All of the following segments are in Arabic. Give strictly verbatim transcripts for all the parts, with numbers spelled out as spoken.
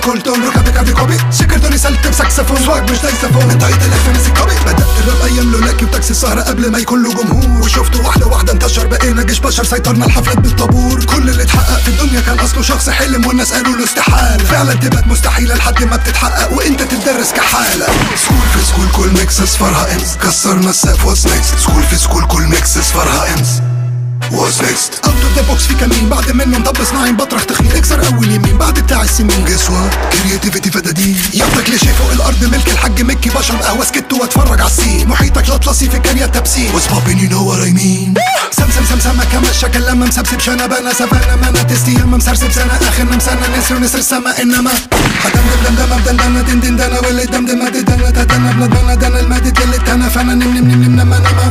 كل تون ركبي كافي كوبي شكرتوني سلت بساكسفون سواق مش دايسافون انت الف مسك كوبي بدأت الراب ايام لولاكي وتاكسي السهرة قبل ما يكون له جمهور وشفته واحدة واحدة انتشر بقينا جيش بشر سيطرنا الحفلات بالطابور كل اللي اتحقق في الدنيا كان اصله شخص حلم والناس قالوا له استحالة فعلا تبقى مستحيلة لحد ما بتتحقق وانت تدرس كحالة سكول في سكول كل ميكس اصفرها انس كسرنا السقف واتس نيكست سكول في سكول كل ميكس اصفرها انس واتس نيكست اوت اوف ذا بوكس في كمين بعد منه مطب صناعي بطرح تخين اكسر اول يمين بعد بتاع السمين جسوة كرياتيفيتي فدادين ياخدك لشي فوق الارض ملك الحاج مكي بشرب قهوه سكت واتفرج على السين محيطك الاطلسي في كاريا تبسيم واتس بابين يو نو وات اي مين سم سم سم سما كما الشكل لما مسبسب شنبه انا سفانا ما انا تستي يما مسرسب سنه اخرنا مسنه نسر ونسر السما انما هدمدم دمدم بدندنه دن دن دنا واللي دمدم دنا تدنا بلدنا دنا المادة اللي تنا فانا نم نم نم نم نما نما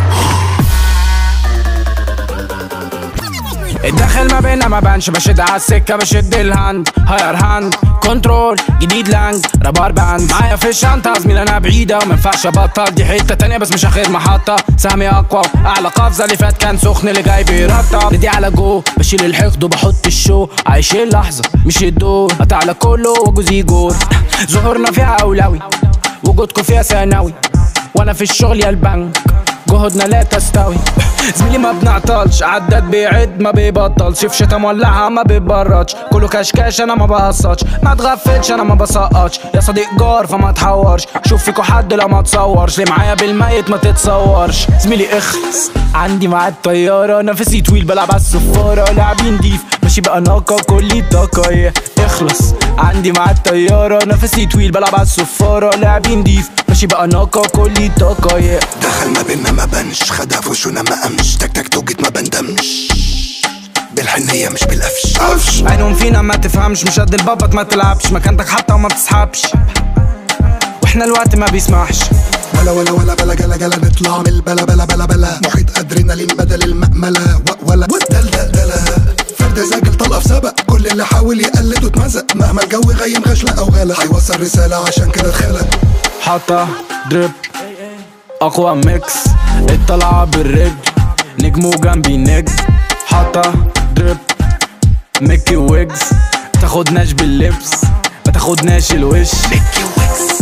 الداخل ما بينا ما بانش بشد عالسكة بشد الهاند هاير هاند كنترول جديد لانج رابار باند معايا في الشنطة زميل انا بعيدة ومنفعش ابطل دي حتة تانية بس مش اخر محطة سهمي اقوى اعلى قفزة اللي فات كان سخن اللي جاي بيرطب دي على جو بشيل الحقد وبحط الشو عايش اللحظة مش الدور قطع على كله وجوزي جور ظهورنا فيها اولوي وجودكم فيها ثانوي وانا في الشغل يا البنك جهودنا لا تستوي زميلي ما بنعطلش عداد بيعد ما بيبطلش في شتا مولعها ما بيبردش كله كشكاش انا ما بقصتش ما تغفلش انا ما بسقطش يا صديق جار فما تحورش شوف فيكو حد لا ما تصورش ليه معايا بالميت ما تتصورش زميلي اخلص عندي معاد طيارة نفسي طويل بلعب على الصفارة لعبي نضيف ماشي بقى ناقة كلي طاقة اخلص عندي معاد طيارة نفسي طويل بلعب على الصفارة لعبي نضيف ماشي بقى ناقة كلي طاقة دخل ما بينا ما بنش خدها في وشونا ما امش تك تك توجت ما بندمش بالحنية مش بالقفش قفش عينهم فينا ما تفهمش مش قد البابط ما تلعبش مكانتك حتى وما بتسحبش واحنا الوقت ما بيسمحش ولا ولا ولا بلا جلا جلا نطلع من البلا بلا بلا بلا محيط ادرينالين بدل المأملة ولا دلدلة فرد زاجل طلقة في سبق كل اللي حاول يقلد واتمزق مهما الجو غيم غشلة او غلا هيوصل رسالة عشان كده اتخلق حاطة دريب اقوى ميكس الطلعة بالرجل نجمو جنبي نجم حاطة دريب ميكي ويجز تاخدناش باللبس ما تاخدناش الوش ميكي ويجز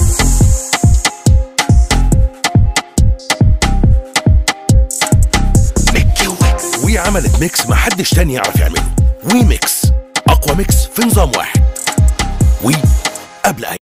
ميكي ويجز وي عملت ميكس ما حدش تاني يعرف يعمله وي ميكس اقوى ميكس في نظام واحد وي قبل أي